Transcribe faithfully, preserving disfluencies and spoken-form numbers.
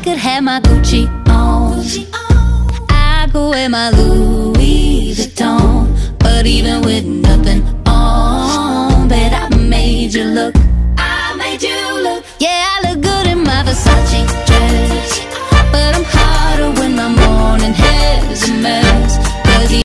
could have my Gucci on, I could wear my Louis Vuitton, but even with